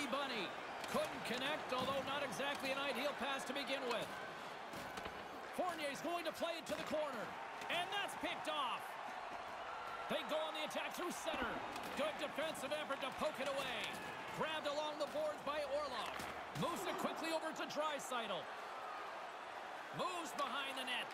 Bunny Bunny. Couldn't connect, although not exactly an ideal pass to begin with. Fournier's going to play it to the corner. And that's picked off. They go on the attack through center. Good defensive effort to poke it away. Grabbed along the boards by Orlov. Moves it quickly over to Draisaitl. Moves behind the net.